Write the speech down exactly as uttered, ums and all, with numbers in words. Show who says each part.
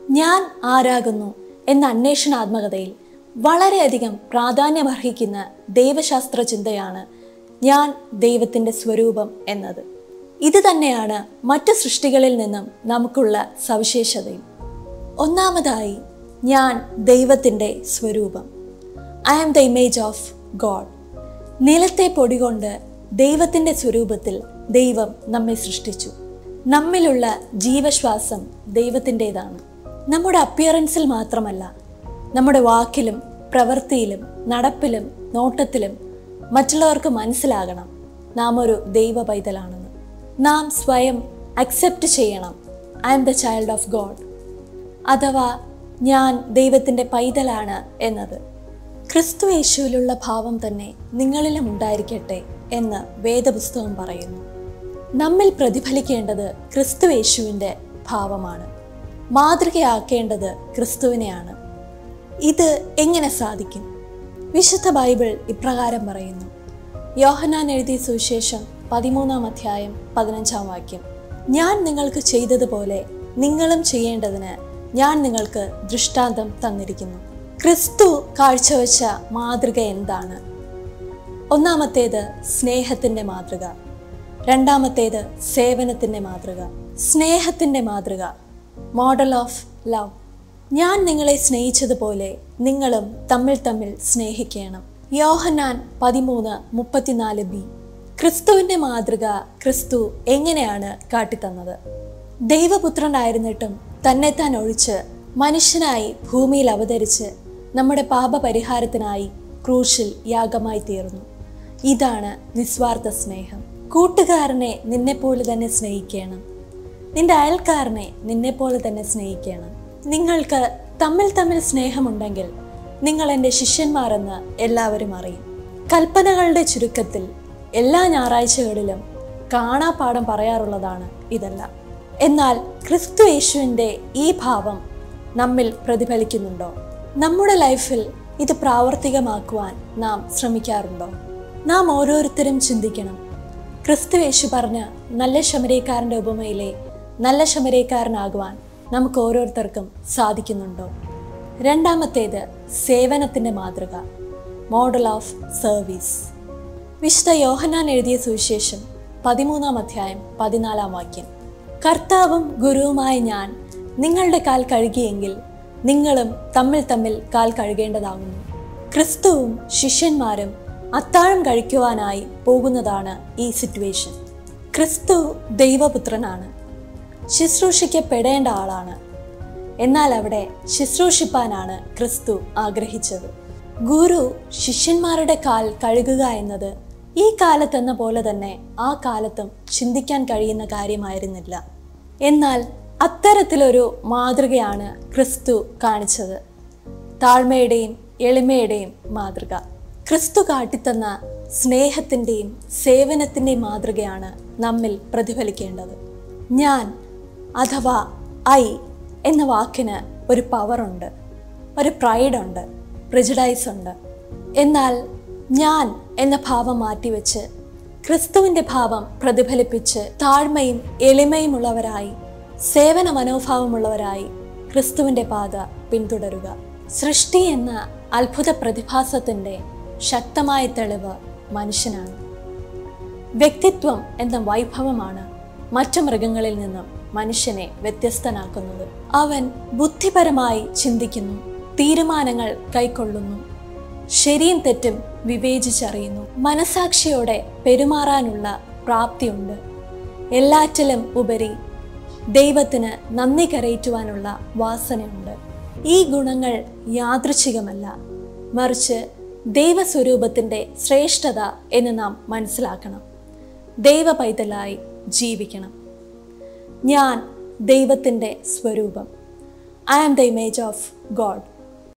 Speaker 1: ഞാൻ ആരാകുന്നു എന്ന അന്വേഷണാത്മകതയിൽ വളരെയധികം പ്രാധാന്യമർഹിക്കുന്ന ദൈവശാസ്ത്ര ചിന്തയാണ് ഞാൻ ദൈവത്തിൻ്റെ സ്വരൂപം എന്നത്. ഇത് തന്നെയാണ് മറ്റു സൃഷ്ടികളിൽ നിന്നും നമുക്കുള്ള സവിശേഷതയും. ഒന്നാമതായി, ഞാൻ ദൈവത്തിൻ്റെ സ്വരൂപം. I am the image of God. നിലത്തെ പൊടികൊണ്ട് ദൈവത്തിൻ്റെ സ്വരൂപത്തിൽ ദൈവം നമ്മെ സൃഷ്ടിച്ചു. നമ്മിലുള്ള ജീവശ്വാസം ദൈവത്തിൻ്റെതാണ്. നമ്മുടെ അപ്പിയറൻസിൽ മാത്രമല്ല, നമ്മുടെ വാക്കിലും പ്രവൃത്തിയിലും നടപ്പിലും നോട്ടത്തിലും മറ്റുള്ളവർക്ക് മനസ്സിലാകണം നാം ഒരു ദൈവ പൈതലാണെന്ന്. നാം സ്വയം അക്സെപ്റ്റ് ചെയ്യണം, I am the child of God, അഥവാ ഞാൻ ദൈവത്തിൻ്റെ പൈതലാണ് എന്നത്. ക്രിസ്തു യേശുവിലുള്ള ഭാവം തന്നെ നിങ്ങളിലും ഉണ്ടായിരിക്കട്ടെ എന്ന് വേദപുസ്തകം പറയുന്നു. നമ്മിൽ പ്രതിഫലിക്കേണ്ടത് ക്രിസ്തു യേശുവിൻ്റെ ഭാവമാണ്. മാതൃകയാക്കേണ്ടത് ക്രിസ്തുവിനെയാണ്. ഇത് എങ്ങനെ സാധിക്കും? വിശുദ്ധ ബൈബിൾ ഇപ്രകാരം പറയുന്നു. യോഹന്നാൻ എഴുതിയ സുവിശേഷം പതിമൂന്നാം അധ്യായം പതിനഞ്ചാം വാക്യം, ഞാൻ നിങ്ങൾക്ക് ചെയ്തതുപോലെ നിങ്ങളും ചെയ്യേണ്ടതിന് ഞാൻ നിങ്ങൾക്ക് ദൃഷ്ടാന്തം തന്നിരിക്കുന്നു. ക്രിസ്തു കാഴ്ചവെച്ച മാതൃക എന്താണ്? ഒന്നാമത്തേത് സ്നേഹത്തിൻ്റെ മാതൃക, രണ്ടാമത്തേത് സേവനത്തിൻ്റെ മാതൃക. സ്നേഹത്തിൻ്റെ മാതൃക, മോഡൽ ഓഫ് ലവ്. ഞാൻ നിങ്ങളെ സ്നേഹിച്ചതുപോലെ നിങ്ങളും തമ്മിൽ തമ്മിൽ സ്നേഹിക്കണം. യോഹന്നാൻ പതിമൂന്ന് മുപ്പത്തിനാല് ബി. ക്രിസ്തുവിൻ്റെ മാതൃക ക്രിസ്തു എങ്ങനെയാണ് കാട്ടിത്തന്നത്? ദൈവപുത്രനായിരുന്നിട്ടും തന്നെത്താൻ ഒഴിച്ച് മനുഷ്യനായി ഭൂമിയിൽ അവതരിച്ച് നമ്മുടെ പാപപരിഹാരത്തിനായി ക്രൂശിൽ യാഗമായി തീർന്നു. ഇതാണ് നിസ്വാർത്ഥ സ്നേഹം. കൂട്ടുകാരനെ നിന്നെപ്പോലെ തന്നെ സ്നേഹിക്കണം. നിന്റെ അയൽക്കാരനെ നിന്നെപ്പോലെ തന്നെ സ്നേഹിക്കണം. നിങ്ങൾക്ക് തമ്മിൽ തമ്മിൽ സ്നേഹമുണ്ടെങ്കിൽ നിങ്ങൾ എൻ്റെ ശിഷ്യന്മാരെന്ന് എല്ലാവരും അറിയും. കൽപ്പനകളുടെ ചുരുക്കത്തിൽ എല്ലാ ഞായറാഴ്ചകളിലും കാണാപ്പാഠം പറയാറുള്ളതാണ് ഇതെല്ലാം. എന്നാൽ ക്രിസ്തു യേശുവിൻ്റെ ഈ ഭാവം നമ്മിൽ പ്രതിഫലിക്കുന്നുണ്ടോ? നമ്മുടെ ലൈഫിൽ ഇത് പ്രാവർത്തികമാക്കുവാൻ നാം ശ്രമിക്കാറുണ്ടോ? നാം ഓരോരുത്തരും ചിന്തിക്കണം. ക്രിസ്തു യേശു പറഞ്ഞ നല്ല ശമരിയക്കാരൻ്റെ ഉപമയിലെ നല്ല ശമരിയക്കാരനാകുവാൻ നമുക്ക് ഓരോരുത്തർക്കും സാധിക്കുന്നുണ്ടോ? രണ്ടാമത്തേത് സേവനത്തിൻ്റെ മാതൃക, മോഡൽ ഓഫ് സർവീസ്. വിശുദ്ധ യോഹന്നാൻ എഴുതിയ സുവിശേഷം പതിമൂന്നാം അധ്യായം പതിനാലാം വാക്യം, കർത്താവും ഗുരുവുമായ ഞാൻ നിങ്ങളുടെ കാൽ കഴുകിയെങ്കിൽ നിങ്ങളും തമ്മിൽ തമ്മിൽ കാൽ കഴുകേണ്ടതാകുന്നു. ക്രിസ്തുവും ശിഷ്യന്മാരും അത്താഴം കഴിക്കുവാനായി പോകുന്നതാണ് ഈ സിറ്റുവേഷൻ. ക്രിസ്തു ദൈവപുത്രനാണ്, ശുശ്രൂഷിക്കപ്പെടേണ്ട ആളാണ്. എന്നാൽ അവിടെ ശുശ്രൂഷിപ്പാനാണ് ക്രിസ്തു ആഗ്രഹിച്ചത്. ഗുരു ശിഷ്യന്മാരുടെ കാൽ കഴുകുക എന്നത് ഈ കാലത്തെന്ന പോലെ തന്നെ ആ കാലത്തും ചിന്തിക്കാൻ കഴിയുന്ന കാര്യമായിരുന്നില്ല. എന്നാൽ അത്തരത്തിലൊരു മാതൃകയാണ് ക്രിസ്തു കാണിച്ചത്, താഴ്മയുടെയും എളിമയുടെയും മാതൃക. ക്രിസ്തു കാട്ടിത്തന്ന സ്നേഹത്തിൻ്റെയും സേവനത്തിൻ്റെയും മാതൃകയാണ് നമ്മിൽ പ്രതിഫലിക്കേണ്ടത്. ഞാൻ അഥവാ ഐ എന്ന വാക്കിന് ഒരു പവറുണ്ട്, ഒരു പ്രൈഡുണ്ട്, പ്രിജഡൈസ് ഉണ്ട്. എന്നാൽ ഞാൻ എന്ന ഭാവം മാറ്റിവെച്ച് ക്രിസ്തുവിൻ്റെ ഭാവം പ്രതിഫലിപ്പിച്ച് താഴ്മയും എളിമയുമുള്ളവരായി സേവന മനോഭാവമുള്ളവരായി ക്രിസ്തുവിൻ്റെ പാത പിന്തുടരുക. സൃഷ്ടി എന്ന അത്ഭുത പ്രതിഭാസത്തിൻ്റെ ശക്തമായ തെളിവ് മനുഷ്യനാണ്. വ്യക്തിത്വം എന്ന വൈഭവമാണ് മറ്റു മൃഗങ്ങളിൽ നിന്നും മനുഷ്യനെ വ്യത്യസ്തനാക്കുന്നത്. അവൻ ബുദ്ധിപരമായി ചിന്തിക്കുന്നു, തീരുമാനങ്ങൾ കൈക്കൊള്ളുന്നു, ശരിയും തെറ്റും വിവേചിച്ചറിയുന്നു, മനസാക്ഷിയോടെ പെരുമാറാനുള്ള പ്രാപ്തിയുണ്ട്. എല്ലാറ്റിലും ഉപരി ദൈവത്തിന് നന്ദി കരയറ്റുവാനുള്ള വാസനയുണ്ട്. ഈ ഗുണങ്ങൾ യാദൃച്ഛികമല്ല, മറിച്ച് ദൈവസ്വരൂപത്തിൻ്റെ ശ്രേഷ്ഠത എന്ന് നാം മനസ്സിലാക്കണം. ദൈവ പൈതലായി ജീവിക്കണം. ഞാൻ ദൈവത്തിൻ്റെ സ്വരൂപം. I am the image of God.